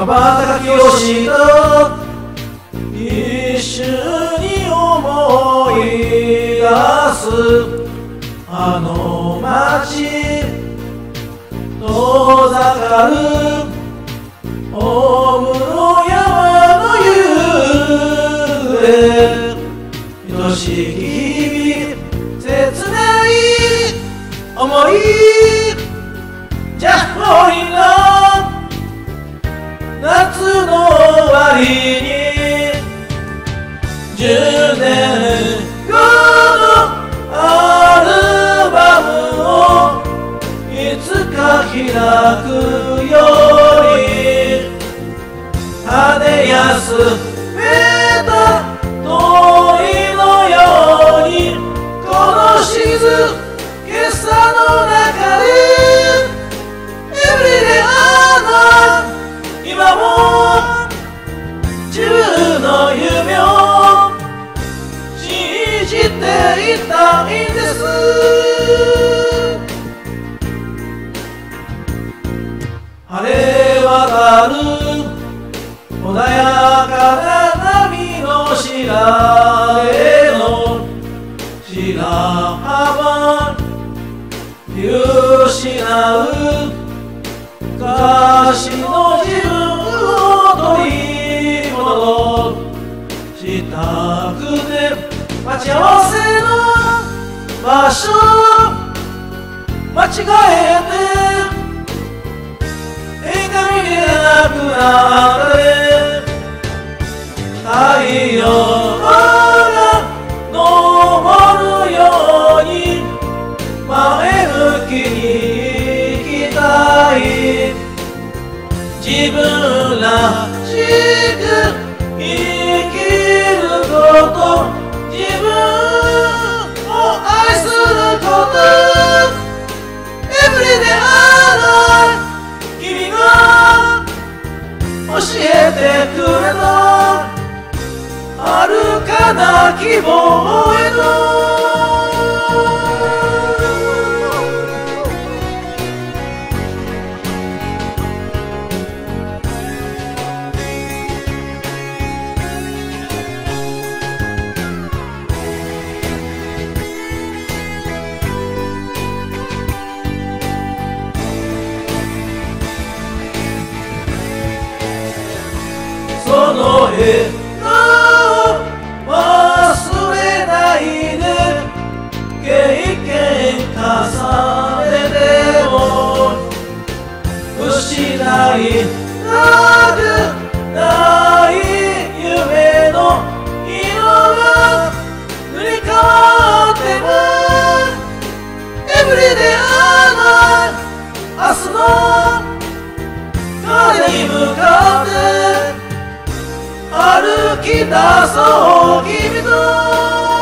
羽ばたきをした一瞬に思い出すあの街遠ざかる大室山の夕暮れ愛しき日々切ない思いじゃほいな夏の終わりに10年後のアルバムをいつか開くように羽休めた鳥のようにこの静けさの中でエブリデイアナ今も自分の夢を信じていたいんです晴れ渡る穏やかな波の白への白浜見失う昔の自分を取り戻したくて待ち合わせの場所間違えて映画見れなくなって太陽が昇るように前向きに生きたい自分らしく生きること自分を愛することエブリデイアナ君が教えてくれた遥かな希望へのその笑顔忘れないで経験重ねても失いたくない夢の色が塗り替わってもエブリデイアナ明日の彼に向かって歩き出そう君と